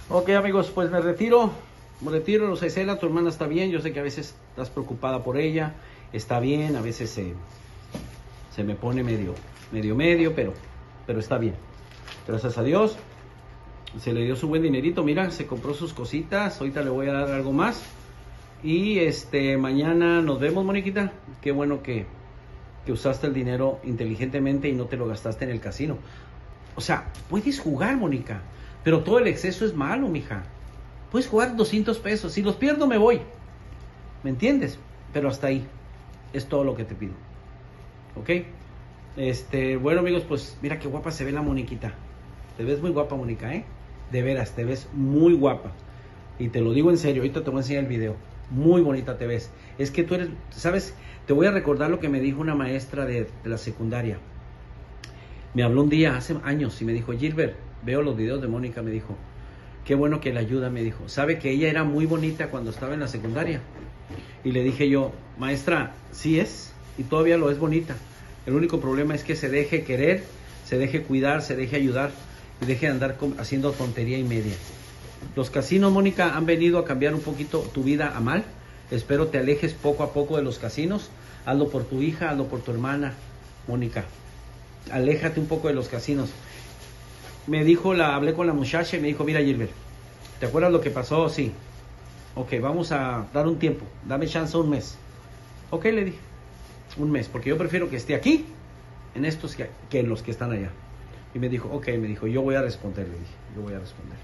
Ok, amigos, pues me retiro, Rosa Isela, tu hermana está bien, yo sé que a veces estás preocupada por ella, está bien, a veces se me pone medio, pero está bien. Gracias a Dios, se le dio su buen dinerito, mira, se compró sus cositas, ahorita le voy a dar algo más. Y mañana nos vemos, Moniquita. Qué bueno que usaste el dinero inteligentemente y no te lo gastaste en el casino. O sea, puedes jugar, Mónica, pero todo el exceso es malo, mija. Puedes jugar 200 pesos. Si los pierdo, me voy. ¿Me entiendes? Pero hasta ahí. Es todo lo que te pido. ¿Ok? Bueno, amigos, pues mira qué guapa se ve la Moniquita. Te ves muy guapa, Mónica, ¿eh? De veras, te ves muy guapa. Y te lo digo en serio, ahorita te voy a enseñar el video. Muy bonita te ves. Es que tú eres, ¿sabes? Te voy a recordar lo que me dijo una maestra de la secundaria. Me habló un día, hace años, y me dijo, Gilbert, veo los videos de Mónica, me dijo. Qué bueno que la ayuda, me dijo. Sabe que ella era muy bonita cuando estaba en la secundaria. Y le dije yo, maestra, sí es, y todavía lo es bonita. El único problema es que se deje querer, se deje cuidar, se deje ayudar, y deje de andar haciendo tontería y media. Los casinos, Mónica, han venido a cambiar un poquito tu vida a mal. Espero te alejes poco a poco de los casinos. Hazlo por tu hija, hazlo por tu hermana, Mónica. Aléjate un poco de los casinos. Hablé con la muchacha y me dijo, mira, Gilbert, ¿te acuerdas lo que pasó? Sí. Ok, vamos a dar un tiempo. Dame chance un mes. Ok, le dije. Un mes, porque yo prefiero que esté aquí en estos que en los que están allá. Y me dijo, ok, yo voy a responder, le dije. Yo voy a responder.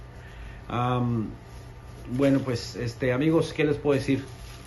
Bueno, pues, amigos, ¿qué les puedo decir?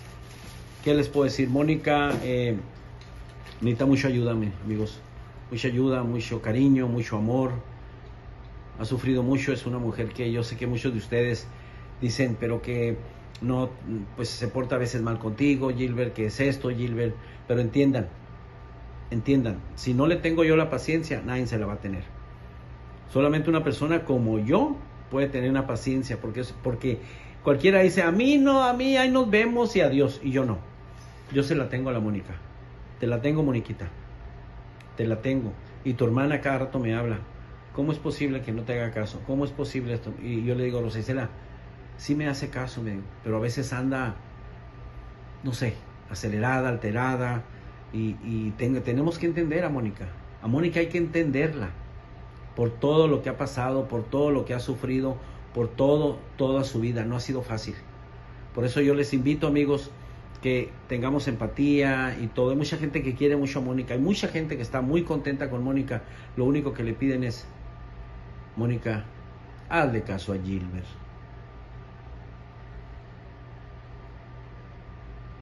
Mónica necesita mucha ayuda, amigos. Mucha ayuda, mucho cariño, mucho amor. Ha sufrido mucho, es una mujer que yo sé que muchos de ustedes dicen, pero que no, pues se porta a veces mal contigo, Gilbert, que es esto, Gilbert. Pero entiendan, si no le tengo yo la paciencia, nadie se la va a tener. Solamente una persona como yo puede tener una paciencia, porque cualquiera dice, a mí, ahí nos vemos y adiós, y yo no. Yo se la tengo a la Mónica. Te la tengo, Moniquita. Te la tengo. Y tu hermana cada rato me habla. ¿Cómo es posible que no te haga caso? ¿Cómo es posible esto? Y yo le digo, Rosa Isela, sí me hace caso, pero a veces anda, no sé, acelerada, alterada. Y tenemos que entender a Mónica. A Mónica hay que entenderla. Por todo lo que ha pasado, por todo lo que ha sufrido, por toda su vida. No ha sido fácil. Por eso yo les invito, amigos, que tengamos empatía y todo. Hay mucha gente que quiere mucho a Mónica. Hay mucha gente que está muy contenta con Mónica. Lo único que le piden es, Mónica, hazle caso a Gilbert.